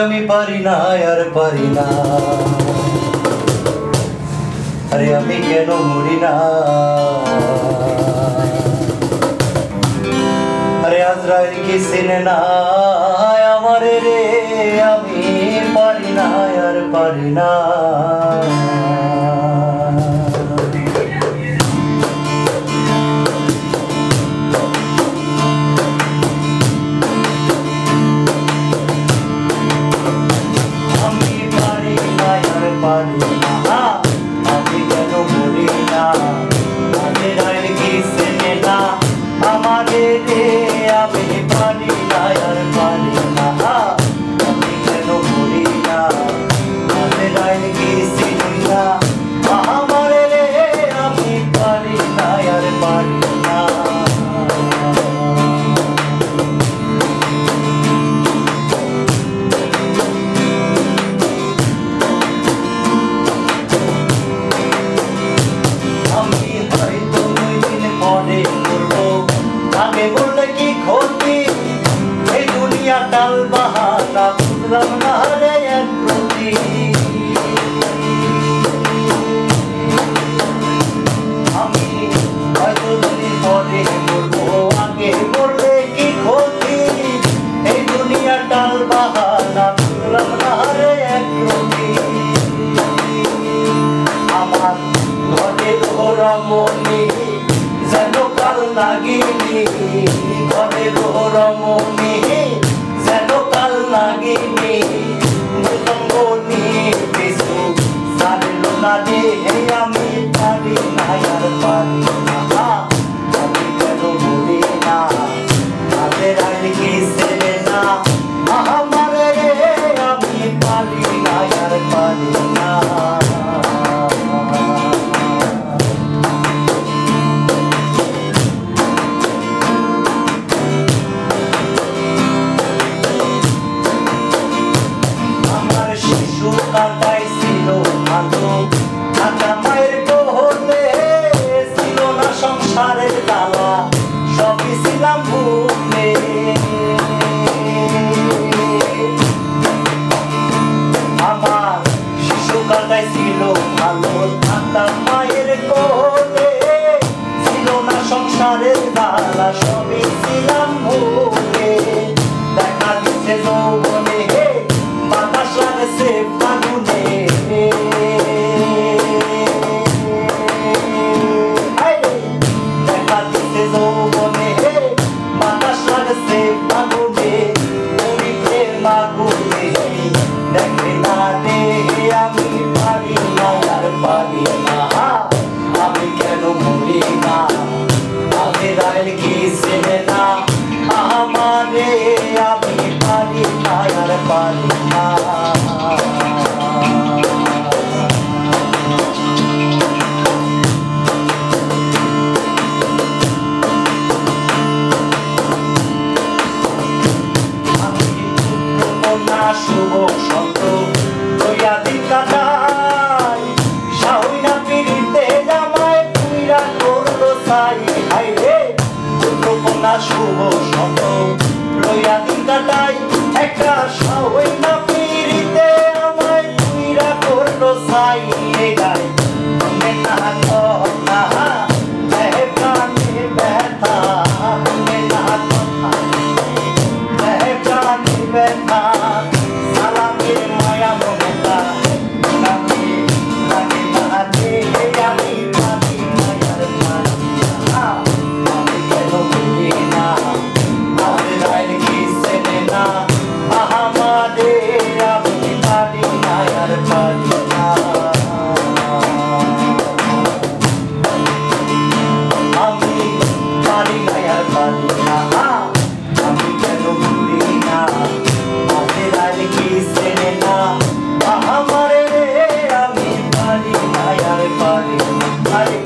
আমি পারি না আর পারি না আরে আমি কেন মরি না আরে আজরাইল কি চিনে না আমারে রে আমি পারি না আর পারি না আমি কেন মরি না আজরাইল কি চিনে না আমারে রে আমি পারি না আর পারি না আমি কেন মরি না আজরাইল কি চিনে না আমারে রে আমি পারি না আর পারি না আগে বললে কি ক্ষতি এই দুনিয়া টাল বাহানা বুঝলাম না রে এক প্রতি আমি হয়তো দিন পরে বলবো আগে বললে কি ক্ষতি এই দুনিয়া টাল বাহানা বুঝলাম না রে এক প্রতি আমার ঘরে রমণী যেন কাল নাগিনী ঘরে রমণী যেন কাল নাগিনী মৃতঙ্গনি বিশু সারিল না রে আমি পারি না আর পারি না আমি কেন মরি না আজরাইল কি চিনে না আমারে রে আমি পারি না আর পারি না কাটাইছিল ভালো ঢাকা মায়ের কোলে ছিল না সংসারের জ্বালা সবই ছিলাম ভুলে আমার শিশু কাটাইছিল ভালো ঢাকা মায়ের কোলে ছিল না সংসারের জ্বালা সবই ছিলাম ভুলে দেখা দিচ্ছে যৌবনে বাতাস লাগছে ফাগুনে দেখা দিচ্ছে যৌবনে বাতাস লাগছে ফাগুনে ওই প্রেম আগুনে দেখে না রে আমি পারি না আর পারি না আমি কেন মরি না আজরাইল কি চিনে না আমারে আমি পারি না আর পারি না শুভ সন্ত লইয়া দিন কাটাই শাহুইনা পিড়িতে জামাই পুইরা করলো সাই হাই রে পুত্রকন্যা শুভ সন্ত লইয়া দিন কাটাই একটা শাহুইনা পিড়িতে আমায় পুইরা করলো সাই রে গাই মনে না কথা দেহে প্রাণে ব্যথা মনে না কথা দেহে প্রাণে ব্যথা I'm